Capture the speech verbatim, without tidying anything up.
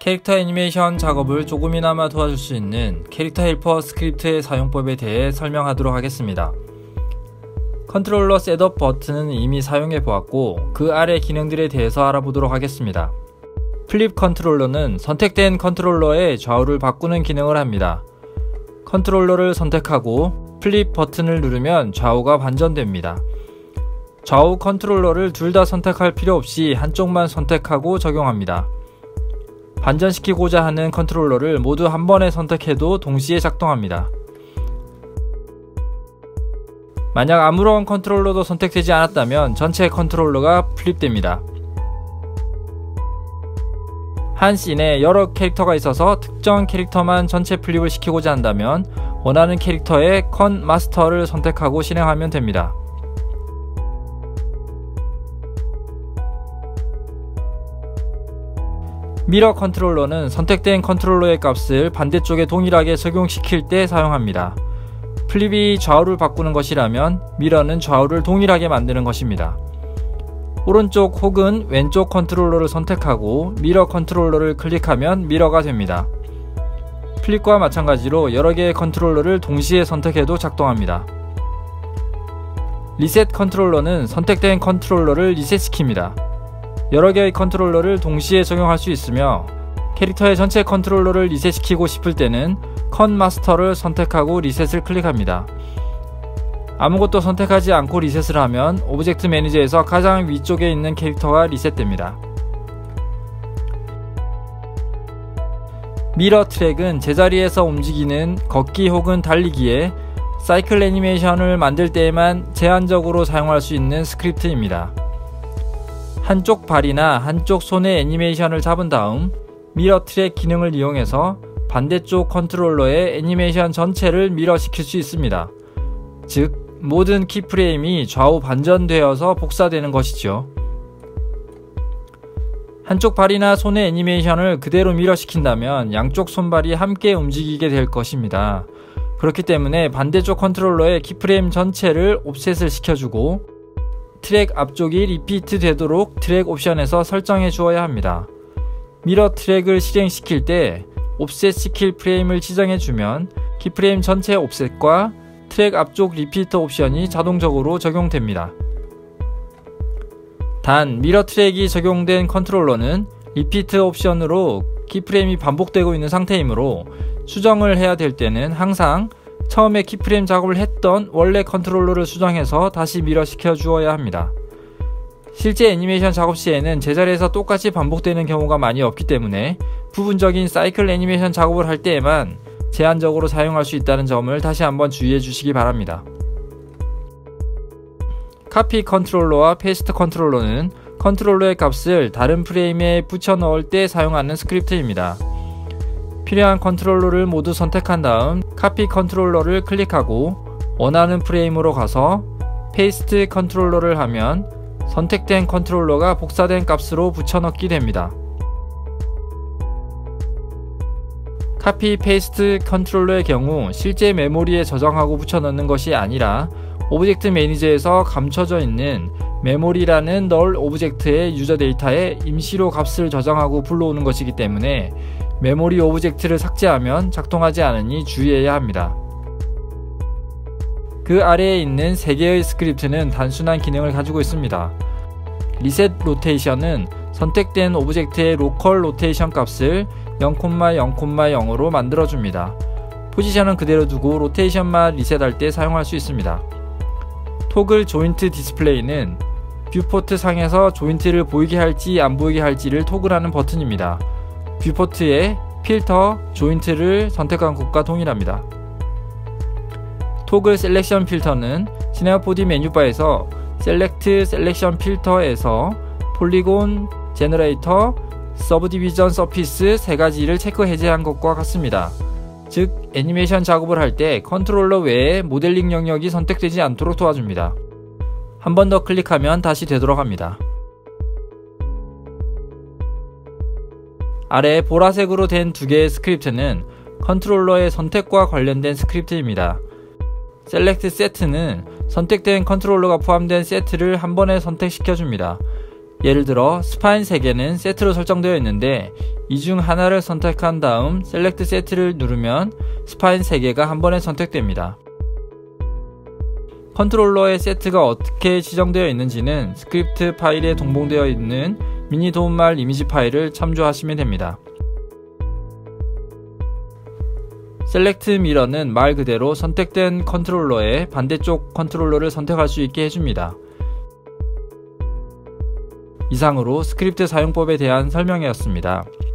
캐릭터 애니메이션 작업을 조금이나마 도와줄 수 있는 캐릭터 헬퍼 스크립트의 사용법에 대해 설명하도록 하겠습니다. 컨트롤러 셋업 버튼은 이미 사용해 보았고 그 아래 기능들에 대해서 알아보도록 하겠습니다. 플립 컨트롤러는 선택된 컨트롤러의 좌우를 바꾸는 기능을 합니다. 컨트롤러를 선택하고 플립 버튼을 누르면 좌우가 반전됩니다. 좌우 컨트롤러를 둘 다 선택할 필요 없이 한쪽만 선택하고 적용합니다. 반전시키고자 하는 컨트롤러를 모두 한 번에 선택해도 동시에 작동합니다. 만약 아무런 컨트롤러도 선택되지 않았다면 전체 컨트롤러가 플립됩니다. 한 씬에 여러 캐릭터가 있어서 특정 캐릭터만 전체 플립을 시키고자 한다면 원하는 캐릭터의 컨 마스터를 선택하고 실행하면 됩니다. 미러 컨트롤러는 선택된 컨트롤러의 값을 반대쪽에 동일하게 적용시킬 때 사용합니다. 플립이 좌우를 바꾸는 것이라면 미러는 좌우를 동일하게 만드는 것입니다. 오른쪽 혹은 왼쪽 컨트롤러를 선택하고 미러 컨트롤러를 클릭하면 미러가 됩니다. 플립과 마찬가지로 여러 개의 컨트롤러를 동시에 선택해도 작동합니다. 리셋 컨트롤러는 선택된 컨트롤러를 리셋시킵니다. 여러 개의 컨트롤러를 동시에 적용할 수 있으며 캐릭터의 전체 컨트롤러를 리셋시키고 싶을 때는 컨 마스터를 선택하고 리셋을 클릭합니다. 아무것도 선택하지 않고 리셋을 하면 오브젝트 매니저에서 가장 위쪽에 있는 캐릭터가 리셋됩니다. 미러 트랙은 제자리에서 움직이는 걷기 혹은 달리기에 사이클 애니메이션을 만들 때에만 제한적으로 사용할 수 있는 스크립트입니다. 한쪽 발이나 한쪽 손의 애니메이션을 잡은 다음 미러 트랙 기능을 이용해서 반대쪽 컨트롤러의 애니메이션 전체를 미러시킬 수 있습니다. 즉, 모든 키프레임이 좌우 반전되어서 복사되는 것이죠. 한쪽 발이나 손의 애니메이션을 그대로 미러시킨다면 양쪽 손발이 함께 움직이게 될 것입니다. 그렇기 때문에 반대쪽 컨트롤러의 키프레임 전체를 옵셋을 시켜주고 트랙 앞쪽이 리피트 되도록 트랙 옵션에서 설정해 주어야 합니다. 미러 트랙을 실행시킬 때 옵셋 시킬 프레임을 지정해 주면 키프레임 전체 옵셋과 트랙 앞쪽 리피트 옵션이 자동적으로 적용됩니다. 단, 미러 트랙이 적용된 컨트롤러는 리피트 옵션으로 키프레임이 반복되고 있는 상태이므로 수정을 해야 될 때는 항상 처음에 키프레임 작업을 했던 원래 컨트롤러를 수정해서 다시 미러 시켜 주어야 합니다. 실제 애니메이션 작업 시에는 제자리에서 똑같이 반복되는 경우가 많이 없기 때문에 부분적인 사이클 애니메이션 작업을 할 때에만 제한적으로 사용할 수 있다는 점을 다시 한번 주의해 주시기 바랍니다. 카피 컨트롤러와 페이스트 컨트롤러는 컨트롤러의 값을 다른 프레임에 붙여 넣을 때 사용하는 스크립트입니다. 필요한 컨트롤러를 모두 선택한 다음 카피 컨트롤러를 클릭하고 원하는 프레임으로 가서 페이스트 컨트롤러를 하면 선택된 컨트롤러가 복사된 값으로 붙여넣기 됩니다. 카피 페이스트 컨트롤러의 경우 실제 메모리에 저장하고 붙여넣는 것이 아니라 오브젝트 매니저에서 감춰져 있는 메모리라는 널 오브젝트의 유저 데이터에 임시로 값을 저장하고 불러오는 것이기 때문에 메모리 오브젝트를 삭제하면 작동하지 않으니 주의해야 합니다. 그 아래에 있는 세 개의 스크립트는 단순한 기능을 가지고 있습니다. 리셋 로테이션은 선택된 오브젝트의 로컬 로테이션 값을 영 영 영으로 만들어줍니다. 포지션은 그대로 두고 로테이션만 리셋할 때 사용할 수 있습니다. 토글 조인트 디스플레이는 뷰포트 상에서 조인트를 보이게 할지 안 보이게 할지를 토글하는 버튼입니다. 뷰포트에 필터, 조인트를 선택한 것과 동일합니다. 토글 셀렉션 필터는 시네마 포디 메뉴바에서 셀렉트 셀렉션 필터에서 폴리곤, 제너레이터, 서브디비전 서피스 세 가지를 체크 해제한 것과 같습니다. 즉, 애니메이션 작업을 할 때 컨트롤러 외에 모델링 영역이 선택되지 않도록 도와줍니다. 한 번 더 클릭하면 다시 되도록 합니다. 아래 보라색으로 된 두 개의 스크립트는 컨트롤러의 선택과 관련된 스크립트입니다. 셀렉트 세트는 선택된 컨트롤러가 포함된 세트를 한 번에 선택시켜줍니다. 예를 들어 스파인 세 개는 세트로 설정되어 있는데 이 중 하나를 선택한 다음 셀렉트 세트를 누르면 스파인 세 개가 한 번에 선택됩니다. 컨트롤러의 세트가 어떻게 지정되어 있는지는 스크립트 파일에 동봉되어 있는 미니 도움말 이미지 파일을 참조하시면 됩니다. 셀렉트 미러는 말 그대로 선택된 컨트롤러의 반대쪽 컨트롤러를 선택할 수 있게 해줍니다. 이상으로 스크립트 사용법에 대한 설명이었습니다.